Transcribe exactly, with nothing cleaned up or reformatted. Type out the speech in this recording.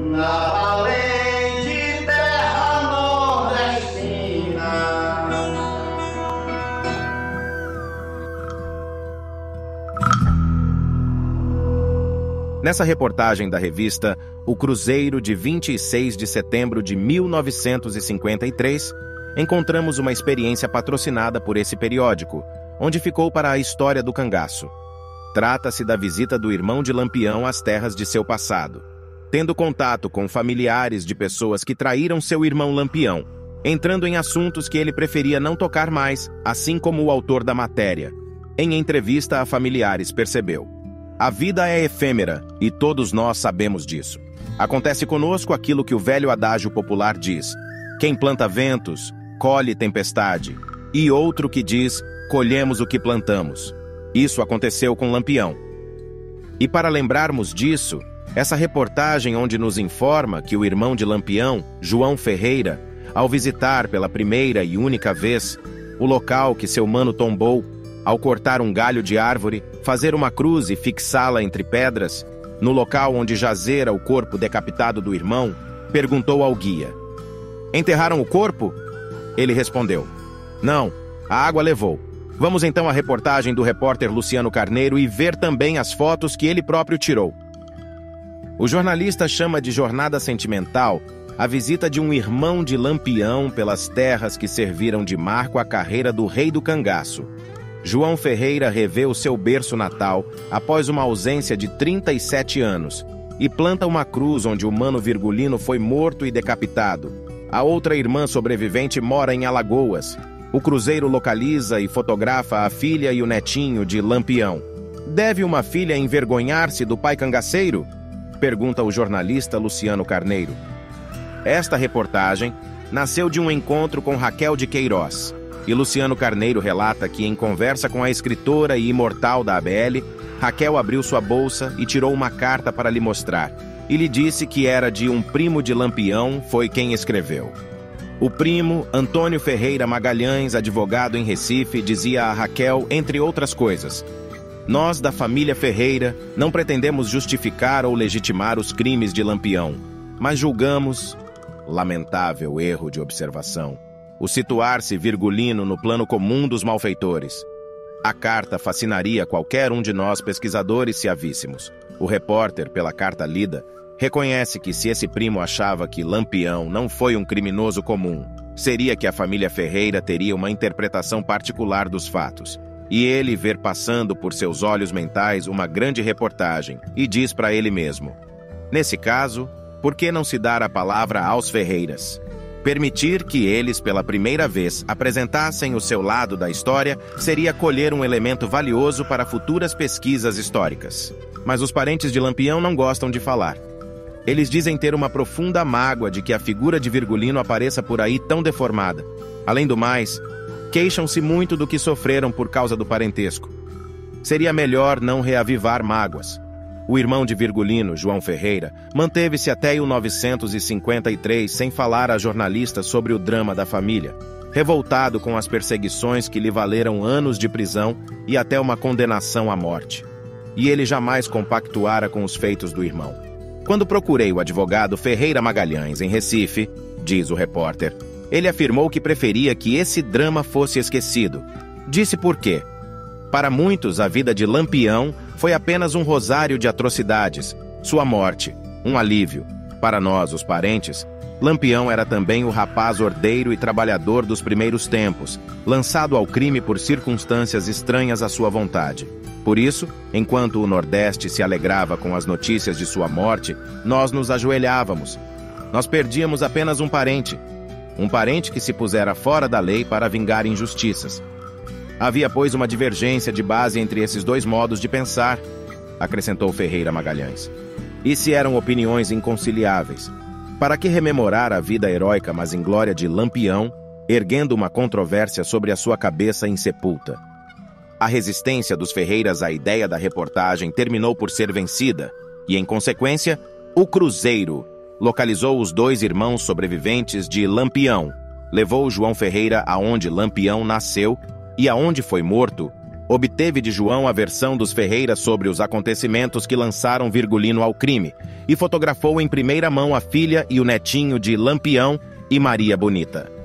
na valente terra nordestina. Nessa reportagem da revista O Cruzeiro, de vinte e seis de setembro de mil novecentos e cinquenta e três, encontramos uma experiência patrocinada por esse periódico, onde ficou para a história do cangaço. Trata-se da visita do irmão de Lampião às terras de seu passado. Tendo contato com familiares de pessoas que traíram seu irmão Lampião, entrando em assuntos que ele preferia não tocar mais, assim como o autor da matéria. Em entrevista a familiares, percebeu: a vida é efêmera, e todos nós sabemos disso. Acontece conosco aquilo que o velho adágio popular diz: quem planta ventos, colhe tempestade. E outro que diz: colhemos o que plantamos. Isso aconteceu com Lampião. E para lembrarmos disso, essa reportagem onde nos informa que o irmão de Lampião, João Ferreira, ao visitar pela primeira e única vez o local que seu mano tombou, ao cortar um galho de árvore, fazer uma cruz e fixá-la entre pedras, no local onde jazera o corpo decapitado do irmão, perguntou ao guia: enterraram o corpo? Ele respondeu: não, a água levou. Vamos então à reportagem do repórter Luciano Carneiro e ver também as fotos que ele próprio tirou. O jornalista chama de jornada sentimental a visita de um irmão de Lampião pelas terras que serviram de marco à carreira do rei do cangaço. João Ferreira revê o seu berço natal após uma ausência de trinta e sete anos e planta uma cruz onde o mano Virgulino foi morto e decapitado. A outra irmã sobrevivente mora em Alagoas. O cruzeiro localiza e fotografa a filha e o netinho de Lampião. Deve uma filha envergonhar-se do pai cangaceiro? Pergunta o jornalista Luciano Carneiro. Esta reportagem nasceu de um encontro com Raquel de Queiroz. E Luciano Carneiro relata que, em conversa com a escritora e imortal da A B L, Raquel abriu sua bolsa e tirou uma carta para lhe mostrar. E lhe disse que era de um primo de Lampião, foi quem escreveu. O primo, Antônio Ferreira Magalhães, advogado em Recife, dizia a Raquel, entre outras coisas: nós, da família Ferreira, não pretendemos justificar ou legitimar os crimes de Lampião, mas julgamos, lamentável erro de observação, o situar-se Virgulino no plano comum dos malfeitores. A carta fascinaria qualquer um de nós pesquisadores se a víssemos. O repórter, pela carta lida, reconhece que se esse primo achava que Lampião não foi um criminoso comum, seria que a família Ferreira teria uma interpretação particular dos fatos. E ele ver passando por seus olhos mentais uma grande reportagem e diz para ele mesmo: nesse caso, por que não se dar a palavra aos Ferreiras? Permitir que eles, pela primeira vez, apresentassem o seu lado da história seria colher um elemento valioso para futuras pesquisas históricas. Mas os parentes de Lampião não gostam de falar. Eles dizem ter uma profunda mágoa de que a figura de Virgulino apareça por aí tão deformada. Além do mais, queixam-se muito do que sofreram por causa do parentesco. Seria melhor não reavivar mágoas. O irmão de Virgulino, João Ferreira, manteve-se até mil novecentos e cinquenta e três sem falar a jornalistas sobre o drama da família, revoltado com as perseguições que lhe valeram anos de prisão e até uma condenação à morte. E ele jamais compactuara com os feitos do irmão. Quando procurei o advogado Ferreira Magalhães em Recife, diz o repórter, ele afirmou que preferia que esse drama fosse esquecido. Disse por quê. Para muitos, a vida de Lampião foi apenas um rosário de atrocidades. Sua morte, um alívio. Para nós, os parentes, Lampião era também o rapaz ordeiro e trabalhador dos primeiros tempos, lançado ao crime por circunstâncias estranhas à sua vontade. Por isso, enquanto o Nordeste se alegrava com as notícias de sua morte, nós nos ajoelhávamos. Nós perdíamos apenas um parente. Um parente que se pusera fora da lei para vingar injustiças. Havia, pois, uma divergência de base entre esses dois modos de pensar, acrescentou Ferreira Magalhães. E se eram opiniões inconciliáveis? Para que rememorar a vida heróica mas inglória de Lampião, erguendo uma controvérsia sobre a sua cabeça insepulta? A resistência dos Ferreiras à ideia da reportagem terminou por ser vencida, e, em consequência, o Cruzeiro localizou os dois irmãos sobreviventes de Lampião, levou João Ferreira aonde Lampião nasceu e aonde foi morto, obteve de João a versão dos Ferreira sobre os acontecimentos que lançaram Virgulino ao crime e fotografou em primeira mão a filha e o netinho de Lampião e Maria Bonita.